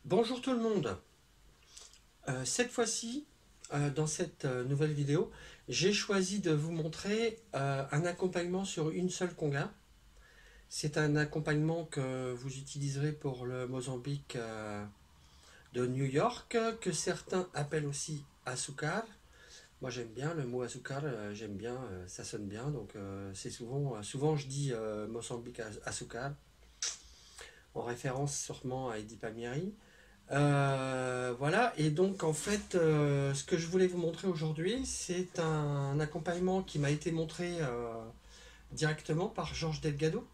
Bonjour tout le monde. Cette fois-ci, dans cette nouvelle vidéo, j'ai choisi de vous montrer un accompagnement sur une seule conga. C'est un accompagnement que vous utiliserez pour le Mozambique de New York, que certains appellent aussi Asukar. Moi j'aime bien le mot Asukar, j'aime bien, ça sonne bien, donc c'est souvent je dis Mozambique Asukar, en référence sûrement à Eddy Palmieri. Voilà, et donc en fait, ce que je voulais vous montrer aujourd'hui, c'est un accompagnement qui m'a été montré directement par Georges Delgado,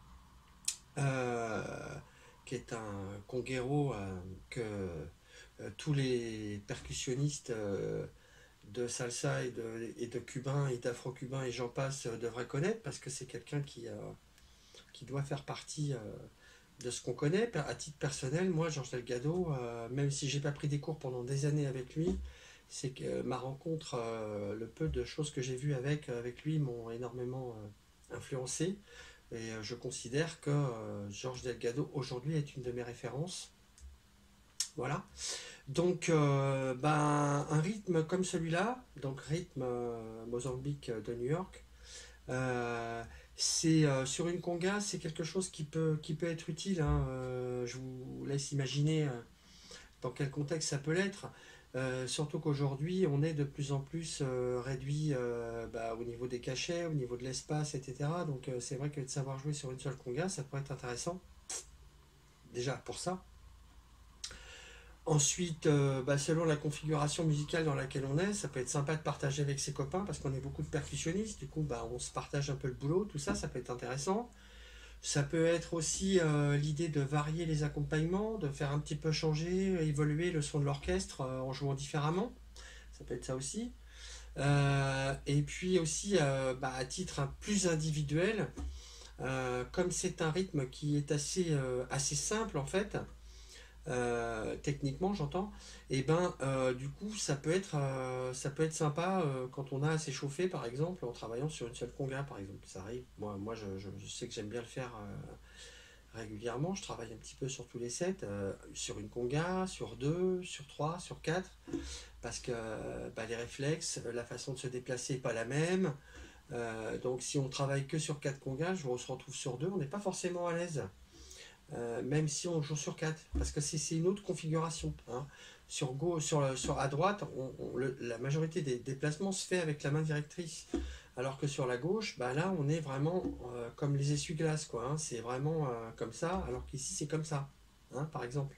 euh, qui est un conguero que tous les percussionnistes de salsa et de cubain et d'afro-cubain et j'en passe devraient connaître parce que c'est quelqu'un qui doit faire partie de ce qu'on connaît. À titre personnel, moi, Georges Delgado, même si j'ai pas pris des cours pendant des années avec lui, c'est que ma rencontre, le peu de choses que j'ai vues avec lui m'ont énormément influencé. Et je considère que Georges Delgado aujourd'hui est une de mes références. Voilà. Donc, un rythme comme celui-là, donc rythme Mozambique de New York, euh, c'est sur une conga, c'est quelque chose qui peut être utile, hein. Je vous laisse imaginer dans quel contexte ça peut l'être. Surtout qu'aujourd'hui, on est de plus en plus réduit au niveau des cachets, au niveau de l'espace, etc. Donc c'est vrai que de savoir jouer sur une seule conga, ça pourrait être intéressant. Déjà pour ça. Ensuite, selon la configuration musicale dans laquelle on est, ça peut être sympa de partager avec ses copains parce qu'on est beaucoup de percussionnistes. Du coup, on se partage un peu le boulot, tout ça, ça peut être intéressant. Ça peut être aussi l'idée de varier les accompagnements, de faire un petit peu changer, évoluer le son de l'orchestre en jouant différemment. Ça peut être ça aussi. Et puis aussi, à titre plus individuel, comme c'est un rythme qui est assez simple en fait, techniquement j'entends, et du coup ça peut être sympa quand on a assez chauffé par exemple en travaillant sur une seule conga par exemple. Ça arrive, moi je sais que j'aime bien le faire régulièrement. Je travaille un petit peu sur tous les sets, sur une conga, sur deux, sur trois, sur quatre, parce que les réflexes, la façon de se déplacer n'est pas la même. Donc si on travaille que sur quatre congas, on se retrouve sur deux, on n'est pas forcément à l'aise. Même si on joue sur 4 parce que c'est une autre configuration, hein. À droite, la majorité des déplacements se fait avec la main directrice, alors que sur la gauche, là on est vraiment comme les essuie-glaces, quoi, hein. C'est vraiment comme ça, alors qu'ici c'est comme ça, hein, par exemple.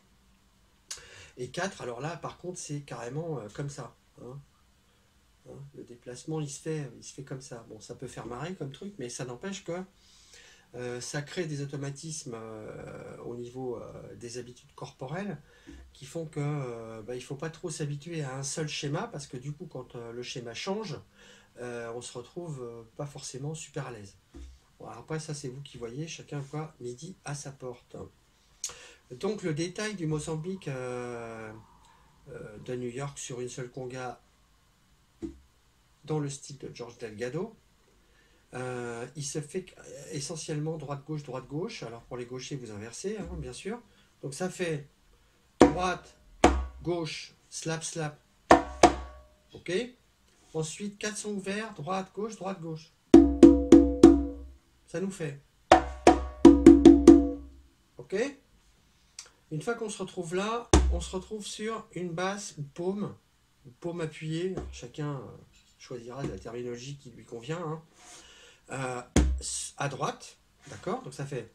Et 4 alors là par contre c'est carrément comme ça, hein, hein. Le déplacement il se fait comme ça. Bon, ça peut faire marrer comme truc, mais ça n'empêche que ça crée des automatismes au niveau des habitudes corporelles qui font que il ne faut pas trop s'habituer à un seul schéma parce que du coup quand le schéma change, on se retrouve pas forcément super à l'aise. Bon, après ça c'est vous qui voyez, chacun quoi midi à sa porte. Donc le détail du Mozambique de New York sur une seule conga dans le style de George Delgado. Il se fait essentiellement droite-gauche, droite-gauche. Alors pour les gauchers, vous inversez, hein, bien sûr. Donc ça fait droite, gauche, slap, slap. Ok. Ensuite, 4 sons ouverts, droite, gauche, droite, gauche. Ça nous fait. Ok. Une fois qu'on se retrouve là, on se retrouve sur une basse ou paume appuyée. Chacun choisira la terminologie qui lui convient, hein. À droite, d'accord. Donc ça fait.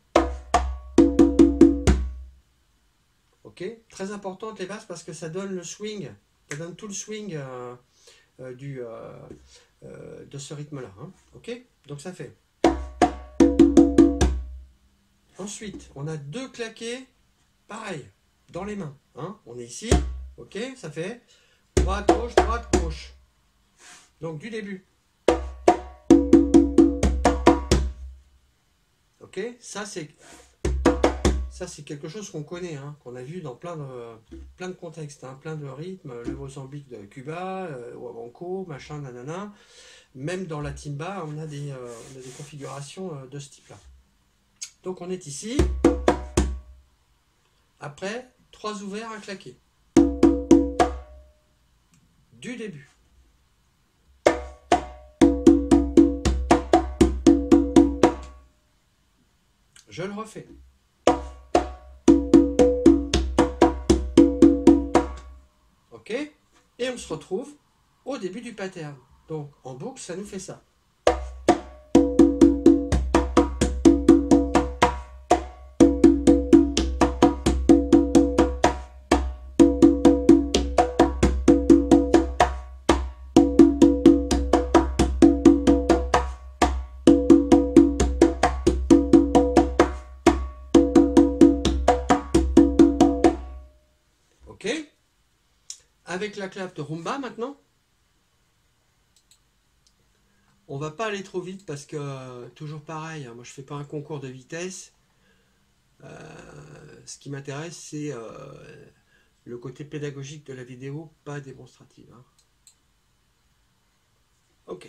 Ok. Très importante les basses parce que ça donne le swing, ça donne tout le swing de ce rythme-là, hein. Ok. Donc ça fait. Ensuite, on a deux claqués, pareil, dans les mains, hein. On est ici, ok. Ça fait droite gauche, droite gauche. Donc du début. Ok. Ça c'est quelque chose qu'on connaît, hein, qu'on a vu dans plein de contextes, hein, plein de rythmes, le Mozambique de Cuba, Wabanco, machin, nanana. Même dans la timba, on a des configurations de ce type-là. Donc on est ici. Après, 3 ouverts, un claqué. Du début. Je le refais. Ok? Et on se retrouve au début du pattern. Donc en boucle, ça nous fait ça. Ok? Avec la clap de rumba maintenant. On va pas aller trop vite parce que toujours pareil, hein, moi je fais pas un concours de vitesse. Ce qui m'intéresse c'est le côté pédagogique de la vidéo, pas démonstrative. Hein. Ok.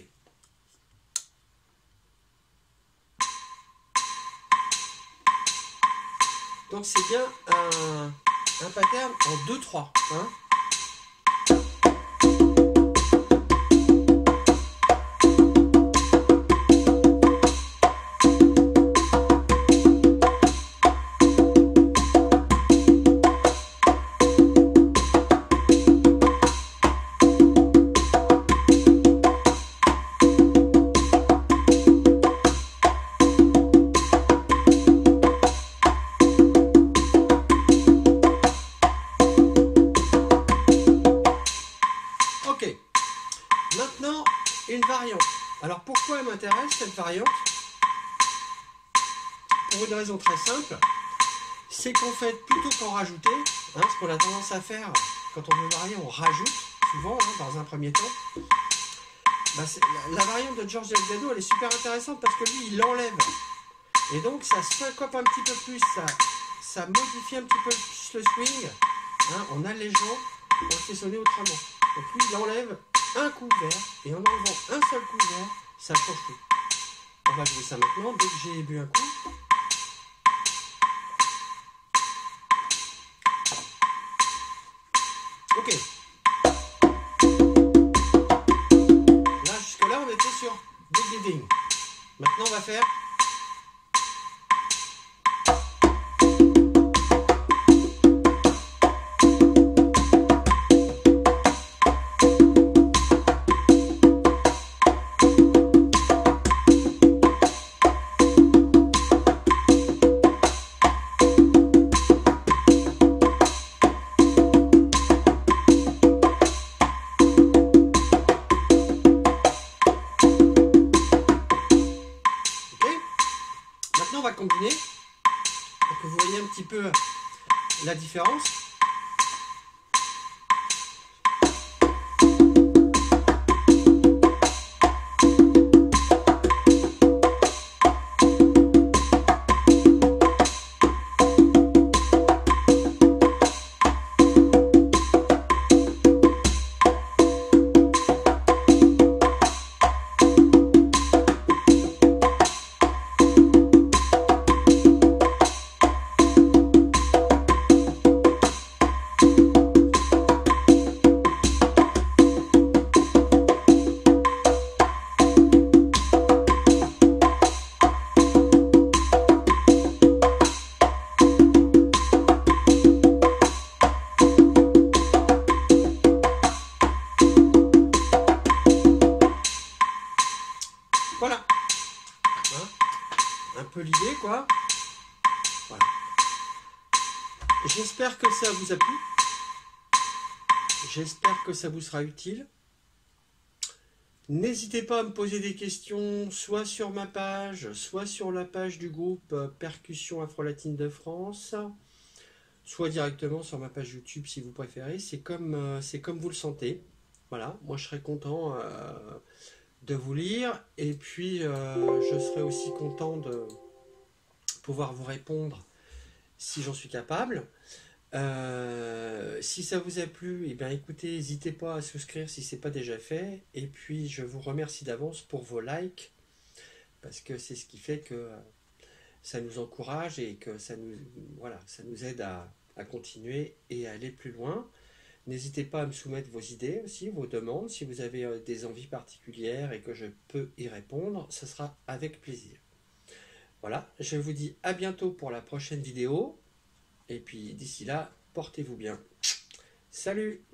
Donc c'est bien un pattern en 2-3. Hein. Maintenant, une variante. Alors pourquoi elle m'intéresse cette variante? Pour une raison très simple, c'est qu'en fait, plutôt qu'en rajouter, hein, ce qu'on a tendance à faire quand on veut varier, on rajoute souvent hein, dans un premier temps. Bah, la variante de George Delgado, elle est super intéressante parce que lui, il l'enlève. Et donc, ça syncope un petit peu plus, ça modifie un petit peu plus le swing, hein, en allégeant, on le fait sonner autrement. Donc lui, il enlève un couvert, et en enlevant un seul couvert, ça change tout. On va jouer ça maintenant, dès que j'ai bu un coup. Ok. Là, jusque-là, on était sur beginning. Maintenant, on va faire... Maintenant, on va combiner pour que vous voyez un petit peu la différence. Voilà. Hein, un peu l'idée, quoi. Voilà. J'espère que ça vous a plu. J'espère que ça vous sera utile. N'hésitez pas à me poser des questions, soit sur ma page, soit sur la page du groupe Percussion Afro-Latine de France, soit directement sur ma page YouTube si vous préférez. C'est comme vous le sentez. Voilà, moi je serai content de vous lire et puis je serai aussi content de pouvoir vous répondre si j'en suis capable. Si ça vous a plu, eh bien écoutez, n'hésitez pas à souscrire si ce n'est pas déjà fait. Et puis je vous remercie d'avance pour vos likes, parce que c'est ce qui fait que ça nous encourage et que ça nous aide à à continuer et à aller plus loin. N'hésitez pas à me soumettre vos idées aussi, vos demandes. Si vous avez des envies particulières et que je peux y répondre, ce sera avec plaisir. Voilà, je vous dis à bientôt pour la prochaine vidéo. Et puis d'ici là, portez-vous bien. Salut!